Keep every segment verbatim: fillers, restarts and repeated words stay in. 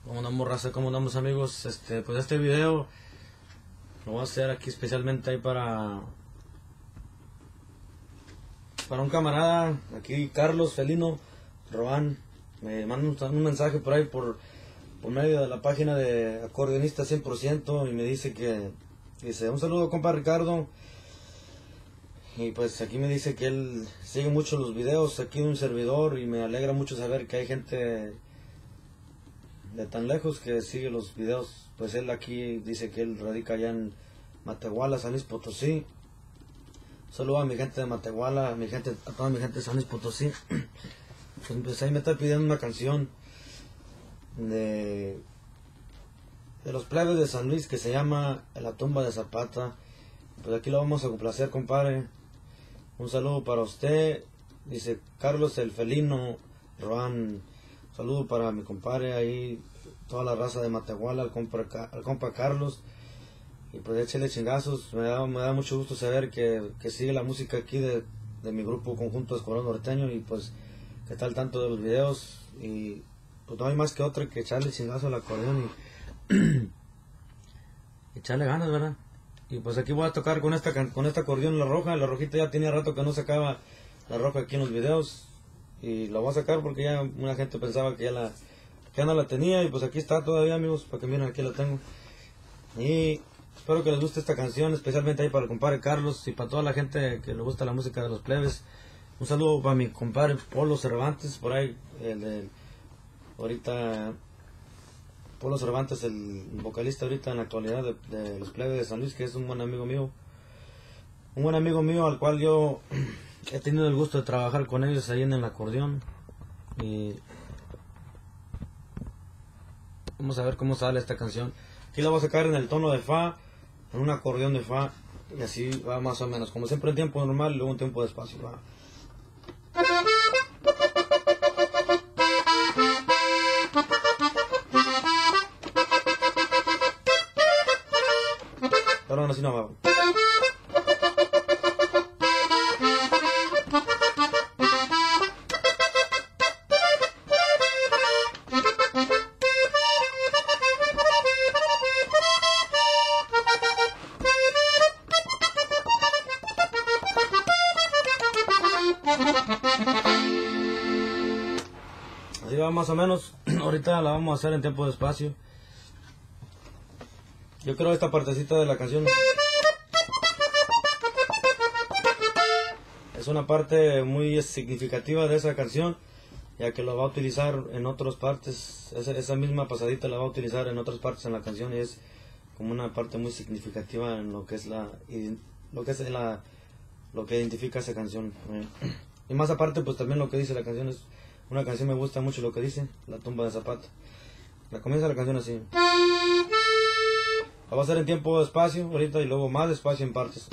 ¿Cómo andamos, raza? ¿Cómo andamos, amigos? Este, pues este video lo voy a hacer aquí especialmente ahí para para un camarada, aquí Carlos Felino Roan. Me manda un, un mensaje por ahí por, por medio de la página de Acordeonista cien por ciento y me dice que, dice, un saludo, compa Ricardo. Y pues aquí me dice que él sigue mucho los videos aquí de un servidor y me alegra mucho saber que hay gente de tan lejos que sigue los videos. Pues él aquí dice que él radica allá en Matehuala, San Luis Potosí. Saludo a mi gente de Matehuala, a mi gente, a toda mi gente de San Luis Potosí. Pues, pues ahí me está pidiendo una canción de de los plebes de San Luis que se llama La tumba de Zapata. Pues aquí lo vamos a complacer, compadre. Un saludo para usted, dice Carlos el Felino Roan. Saludo para mi compadre ahí, toda la raza de Matehuala, al compa, al compa Carlos. Y pues échale chingazos. Me da, me da mucho gusto saber que, que sigue la música aquí de, de mi grupo Conjunto Escuadrón Norteño. Y pues que está al tanto de los videos. Y pues no hay más que otra que echarle chingazo al acordeón y echarle ganas, ¿verdad? Y pues aquí voy a tocar con esta con esta acordeón, la roja. La rojita ya tenía rato que no sacaba la roja aquí en los videos. Y la voy a sacar porque ya una gente pensaba que ya la que ya no la tenía. Y pues aquí está todavía, amigos, para que miren, aquí la tengo. Y espero que les guste esta canción, especialmente ahí para el compadre Carlos y para toda la gente que le gusta la música de los plebes. Un saludo para mi compadre Polo Cervantes, por ahí, el de ahorita, Polo Cervantes, el vocalista ahorita en la actualidad de, de los plebes de San Luis, que es un buen amigo mío. Un buen amigo mío al cual yo he tenido el gusto de trabajar con ellos ahí en el acordeón. Y vamos a ver cómo sale esta canción. Aquí la voy a sacar en el tono de Fa, en un acordeón de Fa, y así va más o menos, como siempre en tiempo normal y luego en tiempo de espacio. Va. Perdón, así no va. Así va más o menos. Ahorita la vamos a hacer en tiempo de espacio. Yo creo esta partecita de la canción es una parte muy significativa de esa canción, ya que lo va a utilizar en otras partes. Esa, esa misma pasadita la va a utilizar en otras partes en la canción y es como una parte muy significativa en lo que es la lo que es la lo que identifica esa canción. Y más aparte, pues también lo que dice la canción es una canción, me gusta mucho lo que dice, La tumba de Zapata. La comienza la canción así. La va a hacer en tiempo de espacio ahorita y luego más despacio en partes.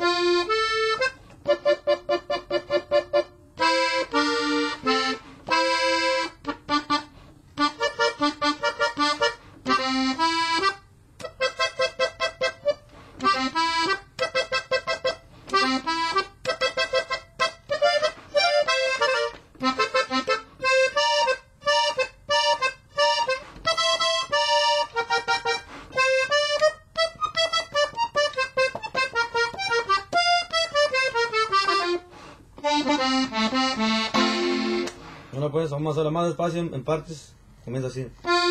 Bueno, pues vamos a hacerlo más despacio en, en partes. Comienza así.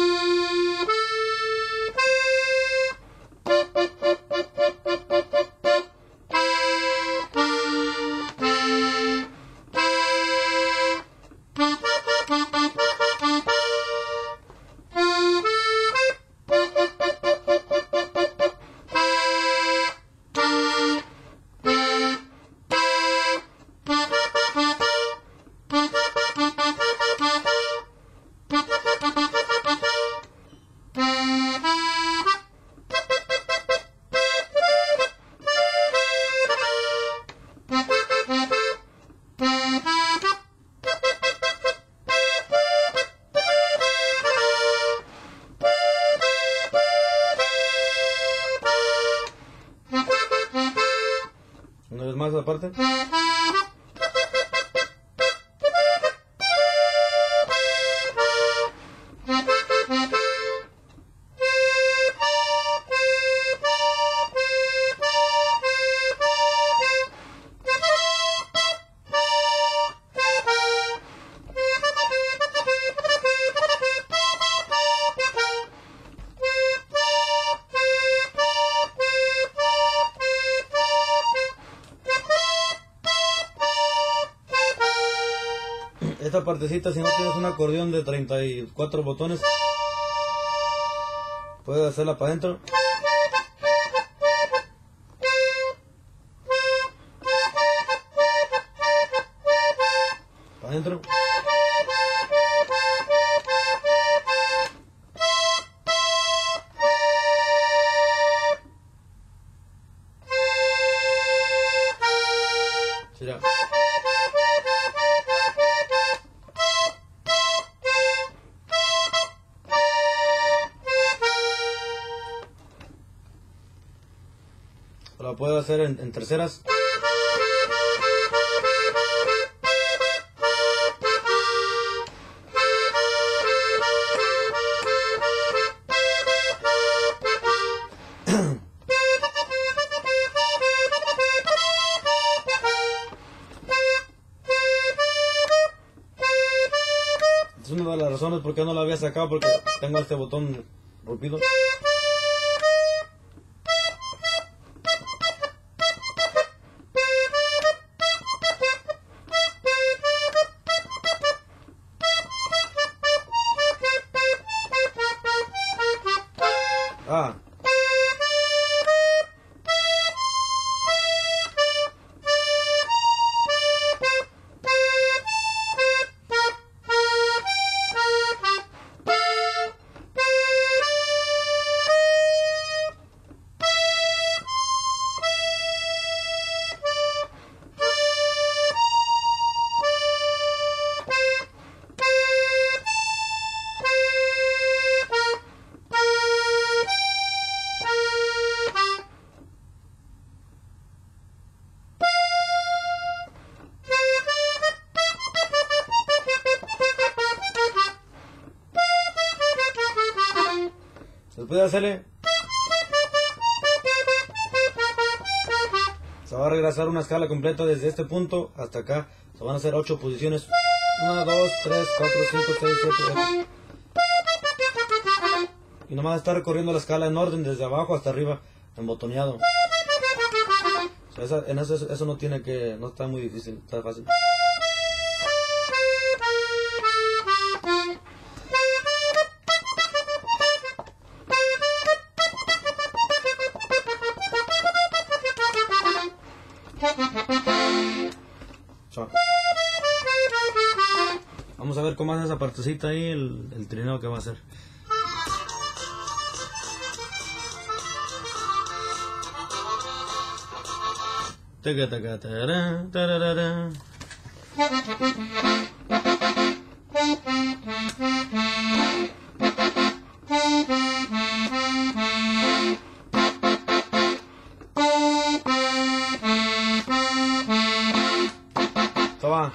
Una vez más aparte. esta partecita, si no tienes un acordeón de treinta y cuatro botones, puedes hacerla para adentro. Para adentro. Mira. Lo puedo hacer en, en terceras. Es una de las razones por qué no la había sacado, porque tengo este botón rompido. Ah. Después de hacerle, se va a regresar una escala completa desde este punto hasta acá. Se van a hacer ocho posiciones. uno, dos, tres, cuatro, cinco, seis, siete, ocho. Y nomás está recorriendo la escala en orden desde abajo hasta arriba, embotoneado. O sea, esa, en eso, eso no tiene que, no está muy difícil, está fácil. Vamos a ver cómo hace esa partecita ahí, el, el trineo que va a hacer. Taca, taca, tarara, tarara. Toma.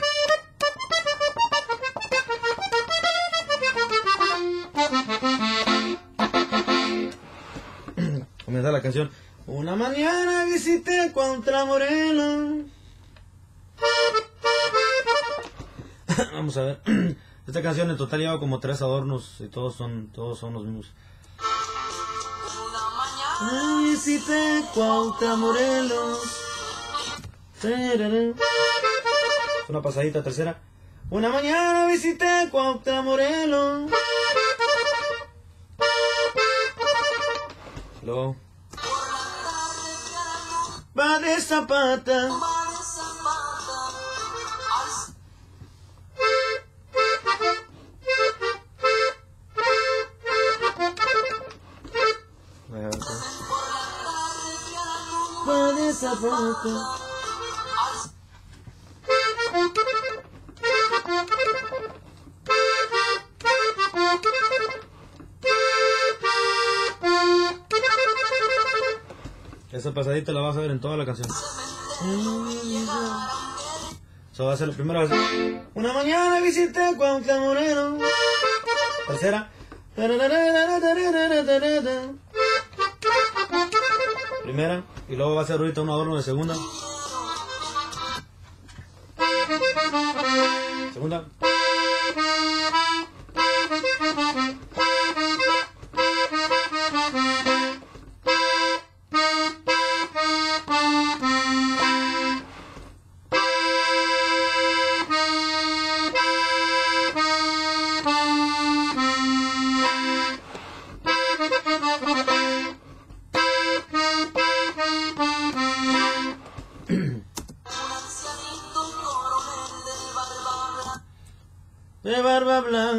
Comienza la canción. Una mañana visité contra Morelos. Vamos a ver. Esta canción en total lleva como tres adornos y todos son todos son los mismos. Una mañana visité contra Morelos. Una pasadita tercera. Una mañana visité contra Morelos. Luego. Va de Zapata. Va de Zapata. Esa pasadita la vas a ver en toda la canción. Eso va a ser la primera vez. Una mañana visité Cuautla Moreno. Tercera. Primera. Y luego va a ser ahorita un adorno de segunda. Segunda.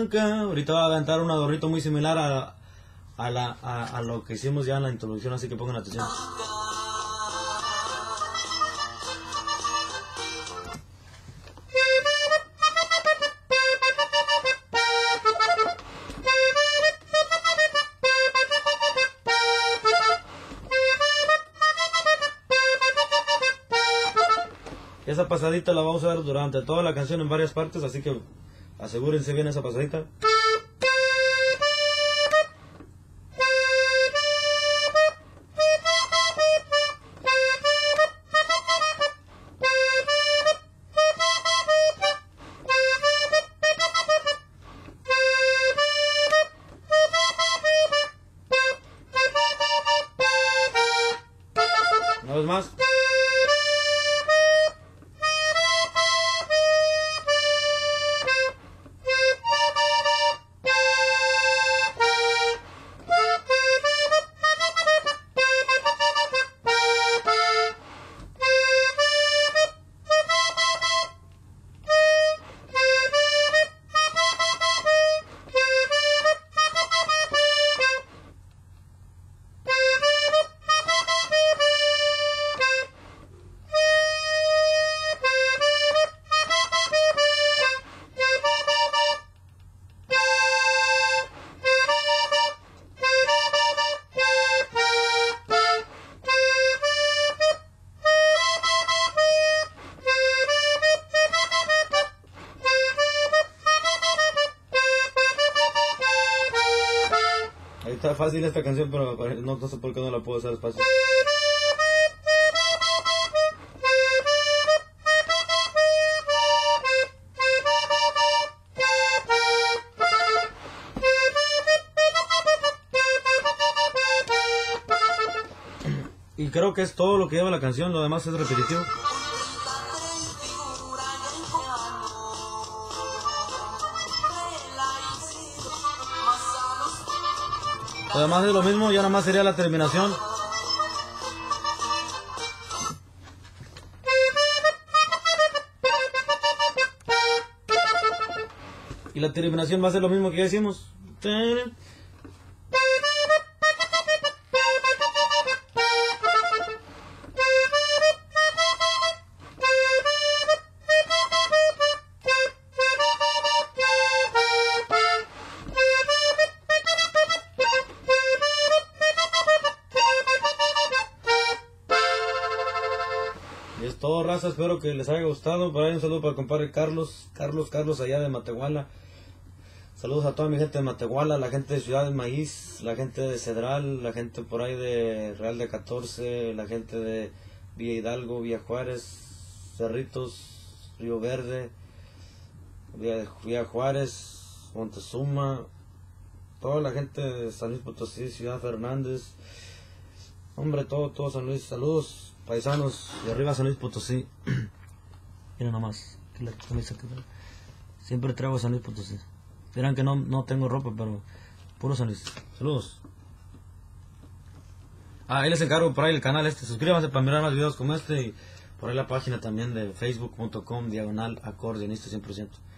blanca. Ahorita va a aventar un adornito muy similar a, a, la, a, a lo que hicimos ya en la introducción, así que pongan atención. Esa pasadita la vamos a dar durante toda la canción en varias partes, así que asegúrense bien esa pasadita. Una vez más. Ahí está fácil esta canción, pero no, no sé por qué no la puedo hacer despacio. Y creo que es todo lo que lleva la canción, lo demás es repetitivo. Además es lo mismo, ya nada más sería la terminación. Y la terminación va a ser lo mismo que ya hicimos. Y es todo, raza, espero que les haya gustado. Por ahí un saludo para el compadre Carlos, Carlos, Carlos allá de Matehuala. Saludos a toda mi gente de Matehuala, la gente de Ciudad del Maíz, la gente de Cedral, la gente por ahí de Real de catorce, la gente de Villa Hidalgo, Villa Juárez, Cerritos, Río Verde, Villa, Villa Juárez, Montezuma, toda la gente de San Luis Potosí, Ciudad Fernández, hombre, todo, todo San Luis, saludos paisanos de arriba San Luis Potosí. Mira nomás, que la camisa que siempre traigo San Luis Potosí. Verán que no, no tengo ropa, pero puro San Luis. Saludos. Ah, ahí les encargo por ahí el canal este. Suscríbanse para mirar más videos como este. Y por ahí la página también de facebook punto com diagonal acordeonista cien por ciento.